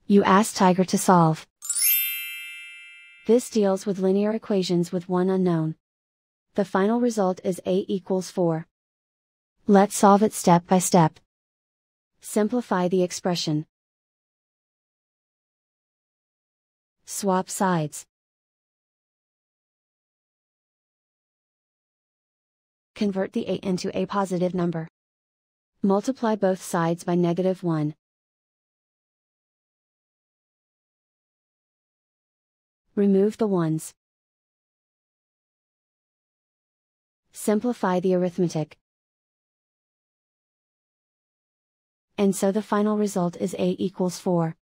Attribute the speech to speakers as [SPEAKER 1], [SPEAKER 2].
[SPEAKER 1] You ask Tiger to solve. This deals with linear equations with one unknown. The final result is A equals 4. Let's solve it step by step. Simplify the expression. Swap sides. Convert the A into a positive number. Multiply both sides by -1. Remove the ones. Simplify the arithmetic. And so the final result is A equals 4.